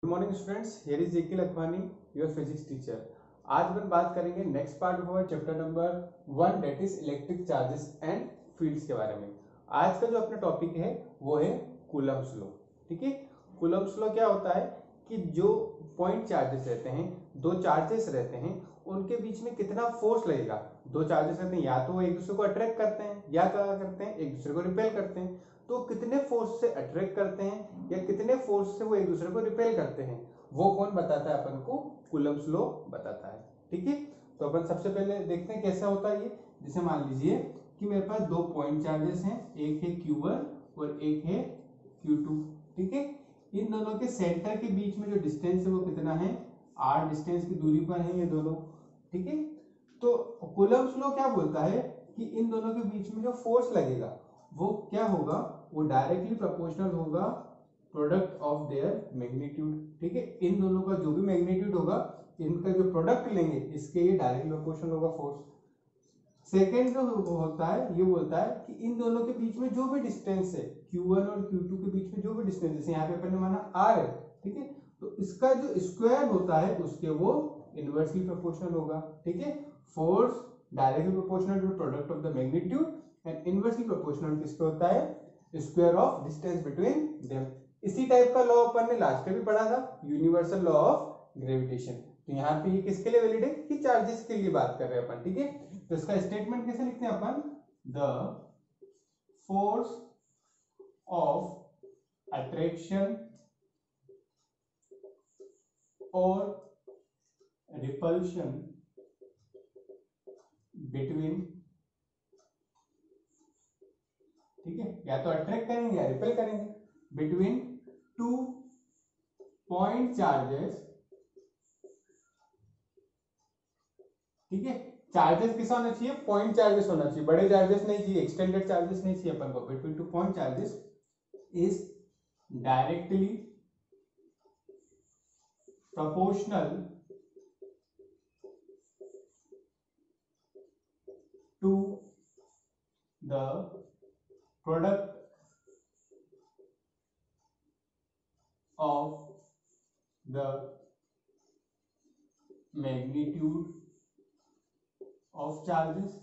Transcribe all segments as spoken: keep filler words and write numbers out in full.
Good morning students, here is JK Lakhwani, your physics teacher. आज अपन बात करेंगे next part of our chapter number one, that is electric charges and fields के बारे में। आज का जो अपना टॉपिक है वो है कूलम्ब्स लॉ। ठीक है, कूलम्ब्स लॉ क्या होता है कि जो पॉइंट चार्जेस रहते हैं, दो चार्जेस रहते हैं, उनके बीच में कितना फोर्स लगेगा। दो चार्जेस रहते हैं, या तो वो एक दूसरे को अट्रैक्ट करते हैं या क्या करते हैं, एक दूसरे को रिपेल करते हैं। तो कितने फोर्स से अट्रैक्ट करते हैं या कितने फोर्स से वो एक दूसरे को रिपेल करते हैं, वो कौन बताता है अपन को? कूलम्ब्स लॉ बताता है। ठीक है, तो अपन सबसे पहले देखते हैं कैसा होता है ये। जैसे मान लीजिए कि मेरे पास दो पॉइंट चार्जेस हैं, एक है क्यू वन और एक है क्यू टू। ठीक है, इन दोनों के सेंटर के बीच में जो डिस्टेंस है वो कितना है? आर डिस्टेंस की दूरी पर है ये दोनों। ठीक है, तो कूलम्ब्स लॉ क्या बोलता है कि इन दोनों के बीच में जो फोर्स लगेगा वो क्या होगा? वो डायरेक्टली प्रोपोर्शनल होगा प्रोडक्ट ऑफ देयर मैग्नीट्यूड। ठीक है, इन दोनों का जो भी मैग्नीट्यूड होगा, इनका जो प्रोडक्ट लेंगे इसके ये डायरेक्टली प्रोपोर्शनल होगा फोर्स। सेकेंड जो होता है ये बोलता है कि इन दोनों के बीच में जो भी डिस्टेंस है, क्यू वन और क्यू टू के बीच में जो भी डिस्टेंस, जैसे यहाँ पे अपन ने माना आर है, ठीक है, तो इसका जो स्क्वायर होता है उसके वो इनवर्सली प्रोपोर्शनल होगा। ठीक है, force directly proportional to product of the magnitude and inversely proportional किसके होता है? Square of distance between them. इसी टाइप का लॉ अपन ने लास्ट में भी पढ़ा था, यूनिवर्सल लॉ ऑफ ग्रेविटेशन। तो यहाँ पे ये किसके लिए वैलिड है? कि चार्जेस के लिए बात कर रहे हैं अपन। ठीक है, तो इसका स्टेटमेंट कैसे लिखते हैं अपन? द फोर्स ऑफ अट्रैक्शन और रिपल्शन बिटवीन, ठीक है, या तो अट्रैक्ट करेंगे या रिपेल करेंगे, बिटवीन टू पॉइंट चार्जेस। ठीक है, चार्जेस किसा होना चाहिए? पॉइंट चार्जेस होना चाहिए, बड़े चार्जेस नहीं चाहिए, एक्सटेंडेड चार्जेस नहीं चाहिए अपन को। Between two point charges is directly proportional to the product of the magnitude of charges।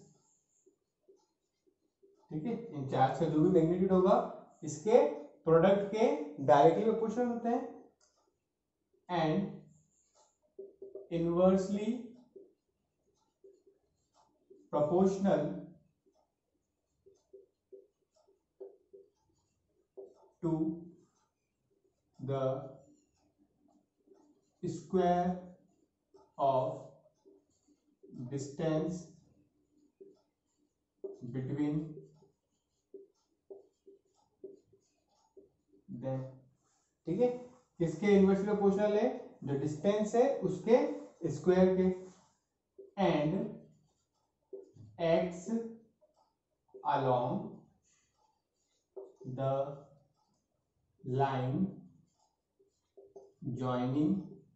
ठीक है, इन चार्ज का जो भी मैग्नीट्यूड होगा इसके प्रोडक्ट के डायरेक्टली प्रोपोर्शनल होते हैं and inversely proportional to the square of distance between them। ठीक है, किसके इनवर्सली प्रोपोर्शनल है? जो डिस्टेंस है उसके स्क्वायर के, and x along the line joining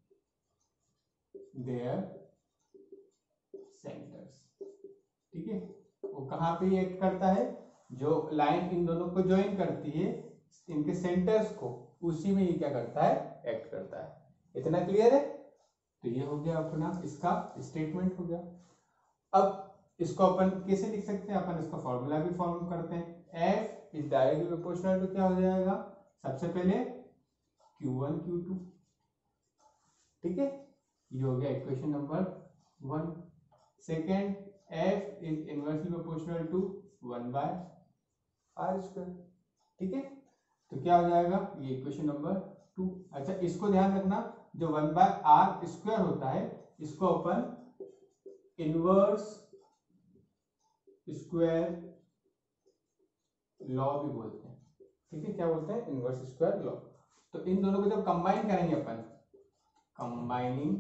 their centers। ठीक है, वो कहां पे एक्ट करता है? जो लाइन इन दोनों को ज्वाइन करती है, इनके सेंटर्स को, उसी में ये क्या करता है? एक्ट करता है। इतना क्लियर है? तो ये हो गया अपना इसका स्टेटमेंट हो गया। अब इसको अपन कैसे लिख सकते हैं? अपन इसका फॉर्मूला भी फॉर्म करते हैं। F is directly proportional to क्या हो जाएगा? सबसे पहले क्यू वन क्यू टू। ठीक है, ये हो गया equation number one. Second, F is inversely proportional to one by R square. ठीक है, तो क्या हो जाएगा? ये इक्वेशन नंबर टू। अच्छा, इसको ध्यान रखना, जो वन बाय आर स्क्वायर होता है इसको अपन इनवर्स स्क्वायर लॉ भी बोलते हैं। ठीक है, क्या बोलते हैं? Inverse square law. तो इन दोनों को जब कंबाइन करेंगे अपन, combining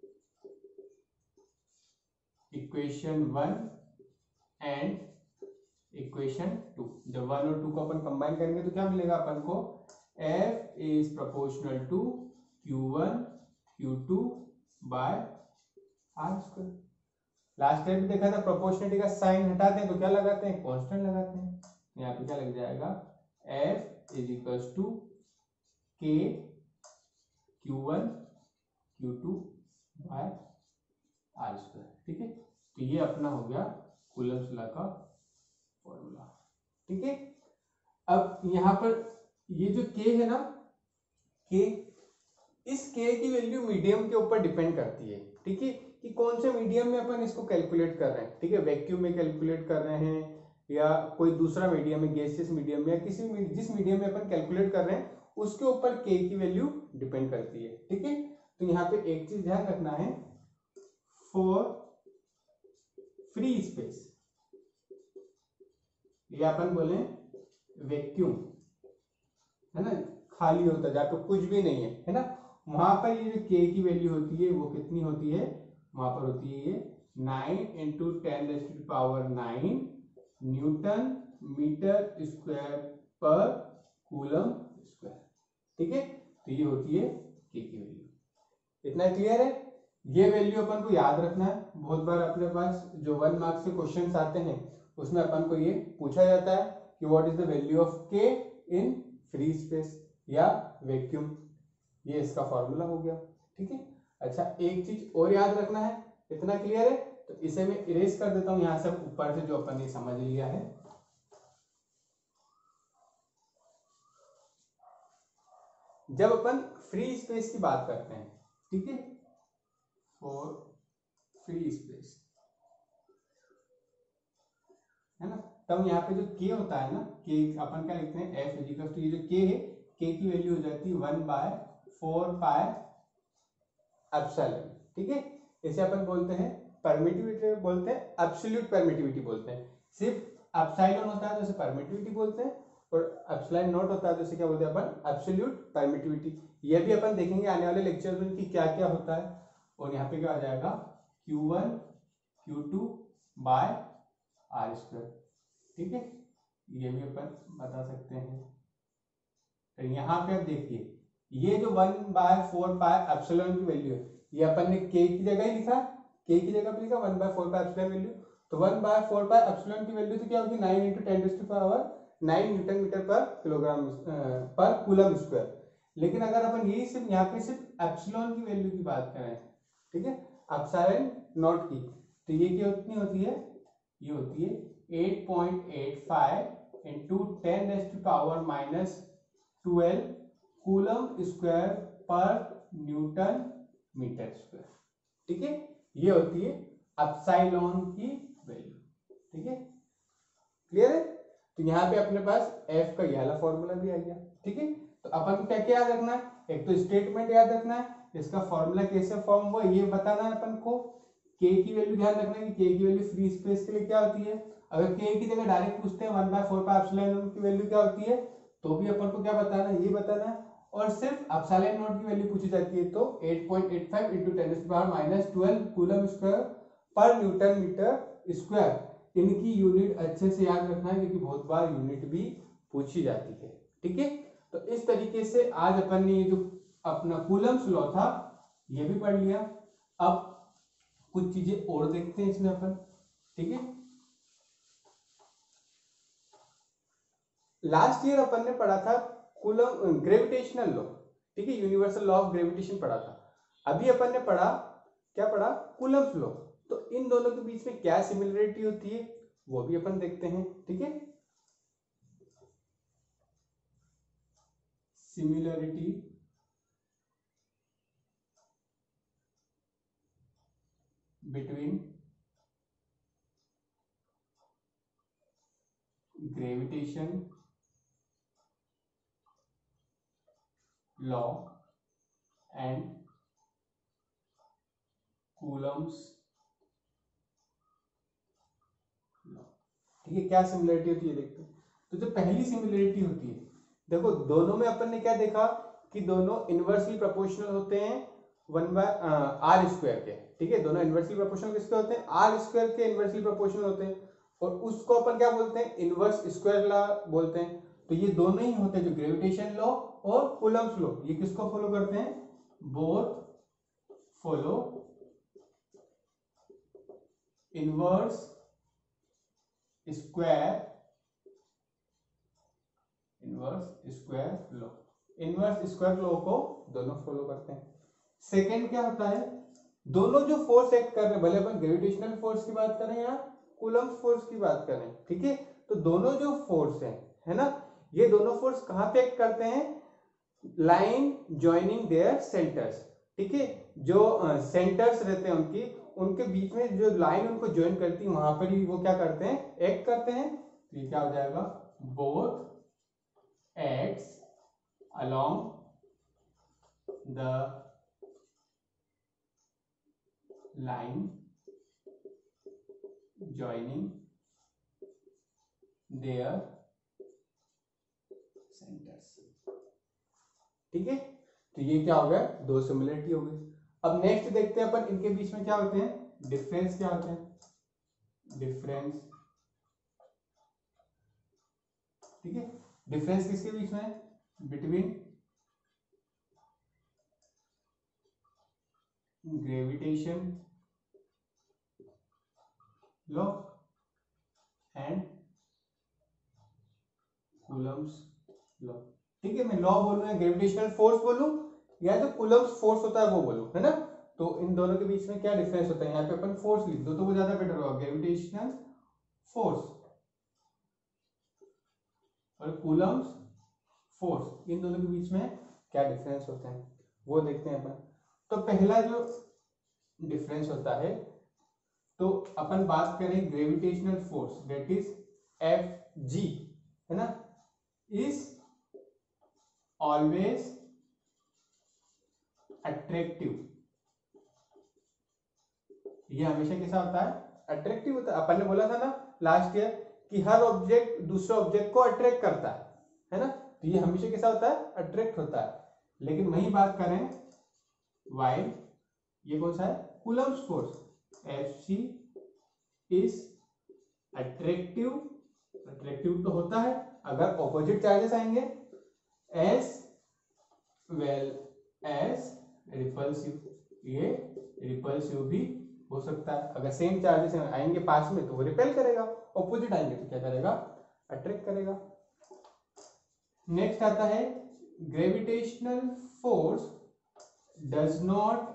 equation one and equation two, जब वन और टू को अपन कंबाइन करेंगे तो क्या मिलेगा अपन को? F is proportional to Q one Q two by R square. Last time देखा था, प्रोपोर्शनलिटी का साइन हटाते हैं तो क्या लगाते हैं? कांस्टेंट लगाते हैं। यहाँ पे क्या लग जाएगा? F is equal to K Q one Q two by R square. ठीक है, तो ये अपना हो गया कूलम्स लॉ का फॉर्मूला। ठीक है, अब यहाँ पर ये जो k है ना, k, इस k की वैल्यू मीडियम के ऊपर डिपेंड करती है। ठीक है, कि कौन से मीडियम में अपन इसको कैलकुलेट कर रहे हैं। ठीक है, वैक्यूम में कैलकुलेट कर रहे हैं या कोई दूसरा मीडियम है, गैसियस मीडियम में, या किसी भी जिस मीडियम में अपन कैलकुलेट कर रहे हैं उसके ऊपर k की वैल्यू डिपेंड करती है। ठीक है, तो यहाँ पे एक चीज ध्यान रखना है, फॉर फ्री स्पेस, ये अपन बोले वैक्यूम है ना, खाली होता है जहाँ पे कुछ भी नहीं है, है ना, वहां पर ये जो k की वैल्यू होती है वो कितनी होती है, वहां पर होती है ये nine into ten raise to the power nine newton metre square पर कूलम स्क्वायर। ठीक है, तो ये होती है k की वैल्यू। इतना क्लियर है? ये वैल्यू अपन को याद रखना है। बहुत बार अपने पास जो वन मार्क्स के क्वेश्चंस आते हैं उसमें अपन को ये पूछा जाता है कि what is the value of k in free space या वैक्यूम। ये इसका फॉर्मूला हो गया। ठीक है, अच्छा एक चीज और याद रखना है। इतना क्लियर है? तो इसे मैं इरेज कर देता हूं यहां से ऊपर से जो अपन ने समझ लिया है। जब अपन फ्री स्पेस की बात करते हैं, ठीक है, फॉर फ्री स्पेस है ना, तब यहाँ पे जो k होता है ना, k अपन क्या लिखते हैं, f इज इक्वल टू, ये जो k है, k की वैल्यू हो जाती है one by four pi epsilon. ठीक है, इसे अपन बोलते हैं परमिटिविटी, बोलते हैं एब्सोल्यूट परमिटिविटी बोलते हैं। सिर्फ एप्सिलॉन होता है तो इसे परमिटिविटी बोलते हैं, और एप्सिलॉन नॉट होता है तो इसे क्या बोलते हैं अपन, एब्सोल्यूट परमिटिविटी। ये भी अपन देखेंगे आने वाले लेक्चर में कि क्या क्या होता है। और यहाँ पे क्या आ जाएगा, Q one Q two by R square. ठीक है, ये भी अपन बता सकते हैं। तो यहाँ पे अब देखिए, ये जो one by four pi epsilon की वैल्यू है, ये अपन ने k की जगह ही लिखा, k की जगह पे लिखा one by four pi epsilon value. तो one by four pi epsilon की वैल्यू तो क्या होगी, nine into ten to power nine newton metre पर किलोग्राम पर कूलम स्क्वायर। लेकिन अगर अपन यही सिर्फ यहाँ पे सिर्फ एप्सिलॉन की वैल्यू की बात करें, ठीक है, एप्सिलॉन नॉट की, तो ये क्या कितनी होती है, ये होती है eight point eight five into ten raise to power minus twelve coulomb square पर न्यूटन मीटर स्क्वायर। ठीक है, ये होती है एप्सिलॉन की वैल्यू। ठीक है, क्लियर है? तो यहाँ पे अपने पास f का ये वाला फॉर्मूला भी आ गया। ठीक है, तो अपन को क्या क्या याद रखना है, एक तो स्टेटमेंट याद रखना है, इसका फॉर्मूला कैसे फॉर्म हुआ ये बताना है अपन को, k की वैल्यू ध्यान रखना है कि k की वैल्यू फ्री स्पेस के लिए क्या होती है। अगर k की जगह डायरेक्ट पूछते हैं one by four pi epsilon की वैल्यू क्या होती है, तो भी अपन को क्या बताना है, ये बताना है। और सिर्फ एप्सिलॉन नॉट की वैल्यू पूछी जाती है तो eight point eight five into ten to the power minus twelve coulomb square पर न्यूटन मीटर स्क्वायर। इनकी यूनिट अच्छे से याद रखना है क्योंकि बहुत बार यूनिट भी पूछी जाती है। ठीक है, तो इस तरीके से आज अपन ने ये जो अपना कूलम्स लॉ था ये भी पढ़ लिया। अब कुछ चीजें और देखते हैं इसमें अपन। ठीक है, लास्ट ईयर अपन ने पढ़ा था कूलम ग्रेविटेशनल लॉ। ठीक है, यूनिवर्सल लॉ ऑफ ग्रेविटेशन पढ़ा था। अभी अपन ने पढ़ा, क्या पढ़ा, कूलम्स लॉ। तो इन दोनों के बीच में क्या सिमिलरिटी होती है वो भी अपन देखते हैं। ठीक है, similarity between gravitation law and Coulomb's law. ठीक है, क्या सिमिलरिटी होती है देखते हैं। तो जो पहली सिमिलरिटी होती है, देखो दोनों में अपन ने क्या देखा कि दोनों इनवर्सली प्रोपोर्शनल होते हैं वन बाय आर स्क्वायर के। ठीक है, दोनों इनवर्सली प्रोपोर्शनल किसके होते हैं, आर स्क्वायर के इनवर्सली प्रोपोर्शनल होते हैं। और उसको अपन क्या बोलते हैं, इनवर्स स्क्वायर लॉ बोलते हैं। तो ये दोनों ही होते हैं, जो ग्रेविटेशन लॉ और कूलम्स लॉ, ये किसको फॉलो करते हैं, both follow inverse square inverse square law. Inverse square law को दोनों फॉलो करते हैं। सेकेंड क्या होता है, दोनों जो फोर्स एक्ट कर रहे हैं, भले अपन ग्रेविटेशनल फोर्स की बात करें या कूलम्ब फोर्स की बात करें, ठीक है, तो दोनों जो फोर्स हैं, है ना, ये दोनों फोर्स कहां पे एक्ट करते हैं, लाइन ज्वाइनिंग देयर सेंटर्स, ठीक है, जो सेंटर्स uh, रहते हैं उनकी, उनके बीच में जो लाइन उनको ज्वाइन करती है वहां पर ही वो क्या करते हैं, एक्ट करते हैं। तो ये क्या हो जाएगा, both acts along the line joining their centres, ठीक है। तो ये क्या हो गया, दो सिमिलरिटी हो गई। अब नेक्स्ट देखते हैं अपन इनके बीच में क्या होते हैं, डिफरेंस क्या होते हैं, डिफरेंस, ठीक है। डिफरेंस किसके बीच में है, between gravitation law and Coulomb's law, ठीक है। मैं लॉ बोलूं या ग्रेविटेशनल फोर्स बोलूं या जो कूलम्ब्स फोर्स होता है वो बोलूं, है ना, तो इन दोनों के बीच में क्या डिफरेंस होता है, यहाँ पे अपन फोर्स लिख दो तो वो ज्यादा बेटर होगा, ग्रेविटेशनल फोर्स और कूलम्ब्स फोर्स, इन दोनों के बीच में क्या डिफरेंस होता है वो देखते हैं अपन। तो पहला जो डिफरेंस होता है, तो अपन बात करें gravitational force, that is F G, है ना, इज ऑलवेज अट्रैक्टिव। ये हमेशा कैसा होता है, अट्रैक्टिव होता है। अपन ने बोला था ना लास्ट ईयर कि हर ऑब्जेक्ट दूसरे ऑब्जेक्ट को अट्रैक्ट करता है, है ना, तो ये हमेशा कैसा होता है, अट्रैक्ट होता है। लेकिन वही बात करें वाइल, ये कौन सा है, Coulomb's force, F C is attractive, attractive तो होता है अगर ऑपोजिट चार्जेस आएंगे, एज वेल एज रिपल्सिव, ये रिपल्सिव भी हो सकता है। अगर सेम चार्जेस आएंगे पास में तो वो रिपेल करेगा, ऑपोजिट आएंगे तो क्या करेगा, अट्रैक्ट करेगा। नेक्स्ट आता है gravitational force does not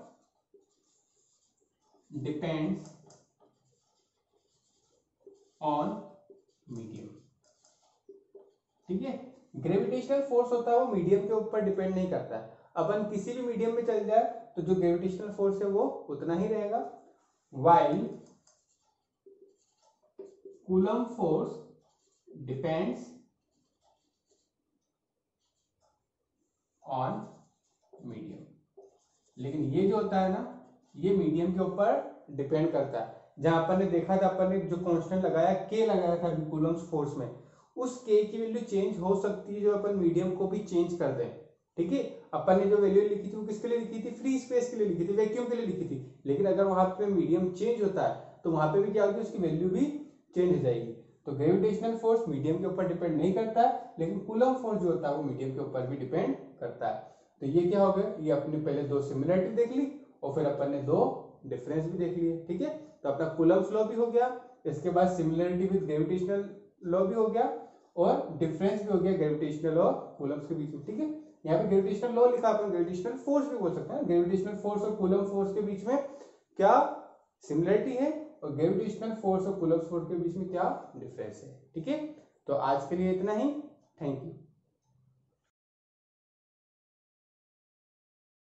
depend on medium, ठीक है। ग्रेविटेशनल फोर्स होता है वो मीडियम के ऊपर डिपेंड नहीं करता है। अपन किसी भी मीडियम में चल जाए तो जो ग्रेविटेशनल फोर्स है वो उतना ही रहेगा। While Coulomb force depends on medium, लेकिन ये जो होता है ना, ये मीडियम के ऊपर डिपेंड करता है। जहां अपन ने देखा था, अपन ने जो कांस्टेंट लगाया के लगाया था कूलम्ब फोर्स में, उस के की वैल्यू चेंज हो सकती है जो अपन मीडियम को भी चेंज कर दें, ठीक है। अपन ने जो वैल्यू लिखी थी वो किसके लिए लिखी थी, फ्री स्पेस के लिए लिखी थी, वैक्यूम के लिए लिखी थी। लेकिन अगर वहां पे मीडियम चेंज होता है तो वहां पे भी क्या होगी, उसकी वैल्यू भी चेंज हो जाएगी। तो ग्रेविटेशनल फोर्स मीडियम के ऊपर डिपेंड नहीं करता है, लेकिन कूलम्ब फोर्स जो होता है वो मीडियम के ऊपर भी डिपेंड करता है। तो ये क्या हो गया, ये अपने पहले दो सिमिलरिटी देख ली और फिर अपन ने दो डिफरेंस भी देख लिए, ठीक है। तो अपना कूलम्ब्स लॉ भी हो गया, इसके बाद सिमिलरिटी विद ग्रेविटेशनल लॉ भी हो गया और डिफरेंस भी हो गया ग्रेविटेशनल और कूलम्ब्स के बीच में, ठीक है। यहाँ पे ग्रेविटेशनल लॉ लिखा, अपन ग्रेविटेशनल फोर्स भी बोल सकते हैं। ग्रेविटेशनल फोर्स और कूलम्ब फोर्स के बीच में क्या सिमिलरिटी है और ग्रेविटेशनल फोर्स और कूलम्ब फोर्स के बीच में क्या डिफरेंस है, ठीक है। तो आज के लिए इतना ही, थैंक यू।